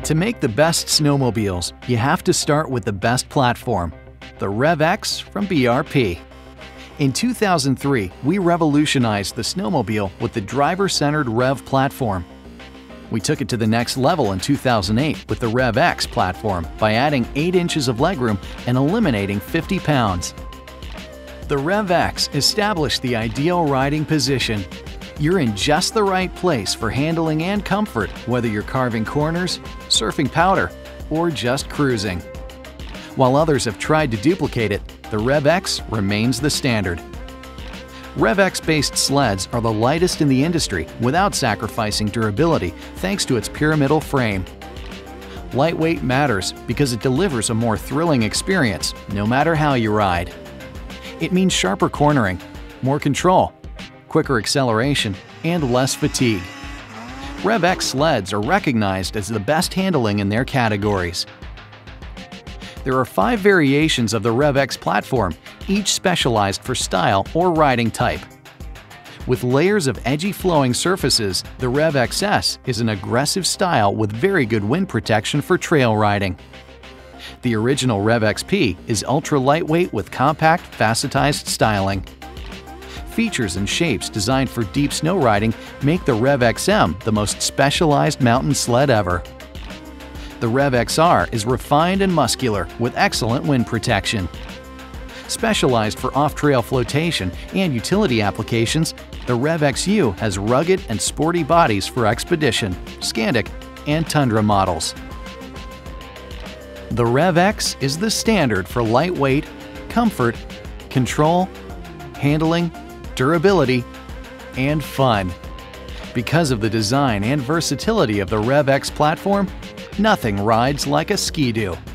To make the best snowmobiles, you have to start with the best platform, the REV-X from BRP. In 2003, we revolutionized the snowmobile with the driver-centered REV platform. We took it to the next level in 2008 with the REV-X platform by adding 8 inches of legroom and eliminating 50 pounds. The REV-X established the ideal riding position. You're in just the right place for handling and comfort, whether you're carving corners, surfing powder, or just cruising. While others have tried to duplicate it, the REV-X remains the standard. REV-X-based sleds are the lightest in the industry without sacrificing durability thanks to its pyramidal frame. Lightweight matters because it delivers a more thrilling experience no matter how you ride. It means sharper cornering, more control, quicker acceleration, and less fatigue. REV-X sleds are recognized as the best handling in their categories. There are 5 variations of the REV-X platform, each specialized for style or riding type. With layers of edgy flowing surfaces, the REV-XS is an aggressive style with very good wind protection for trail riding. The original REV-XP is ultra lightweight with compact, facetized styling. Features and shapes designed for deep snow riding make the REV-XM the most specialized mountain sled ever. The REV-XR is refined and muscular with excellent wind protection. Specialized for off-trail flotation and utility applications, the REV-XU has rugged and sporty bodies for expedition, Scandic, and Tundra models. The REV-X is the standard for lightweight, comfort, control, handling, durability, and fun. Because of the design and versatility of the REV-X platform, nothing rides like a Ski-Doo.